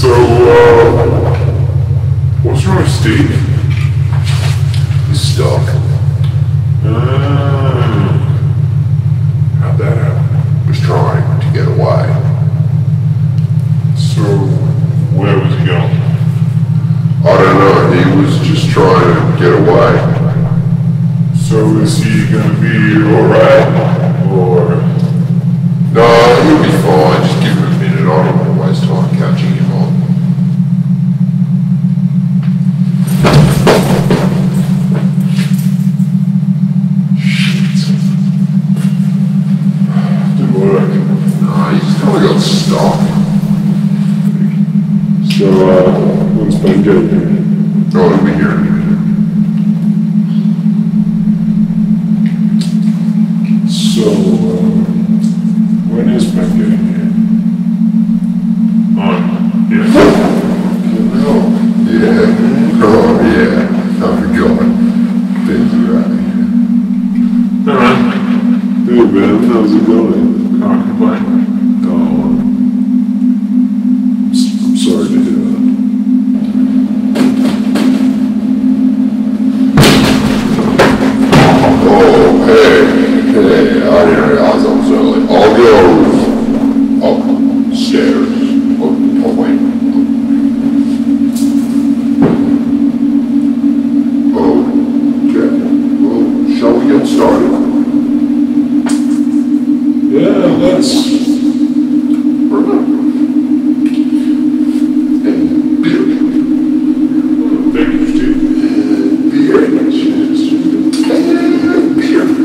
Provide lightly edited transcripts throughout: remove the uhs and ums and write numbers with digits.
What's wrong with Steve? He's stuck. How'd that happen? Was trying to get away. So, where was he going? I don't know, he was just trying to get away. So is he gonna be alright? Or... No, he'll be fine, just give him a minute. I don't want to waste time catching him on. Didn't work. No, he's kind of got stuck. So, when's Ben getting here? Oh, he'll be here in a minute. So, when is Ben getting here? Yeah. Oh, yeah. I forgot. Ben's around Alright. Hey Ben, how's it going? Can't complain. Oh, I'm sorry to hear that. Oh, hey, I didn't realize I was early. I'll go upstairs. Oh, wait. Okay. Well, shall we get started? Yeah, let's... And beer. Thank you, Steve. Beer. And beer.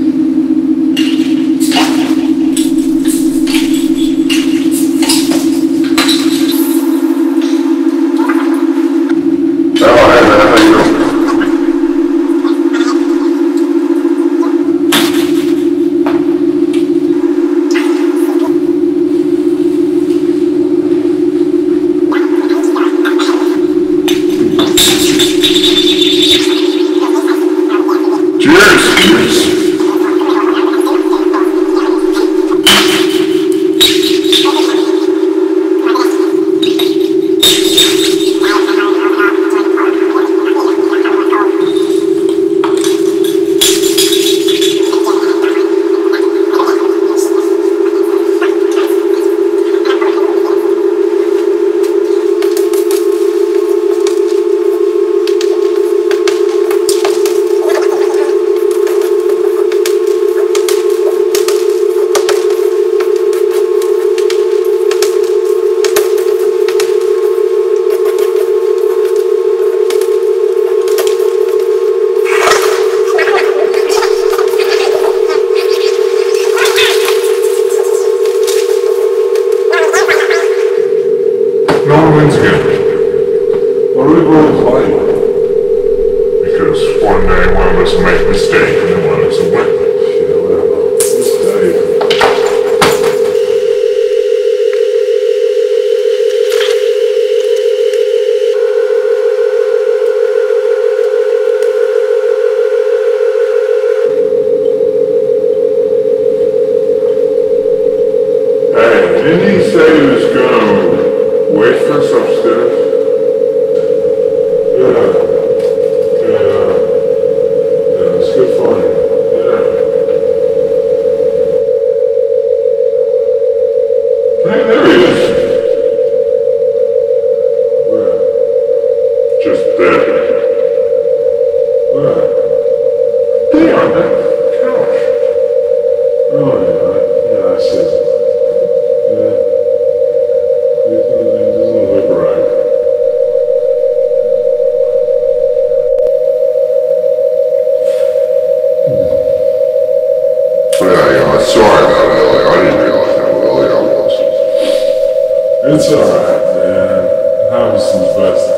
Didn't he say he was gonna wait for us upstairs? Yeah, it's good fun. Hey, there he is. Where? Just there. Where? There, on that couch. Oh, yeah, I see. Sorry about it, I didn't realize how early I was. It's alright, man. Harvesting's best.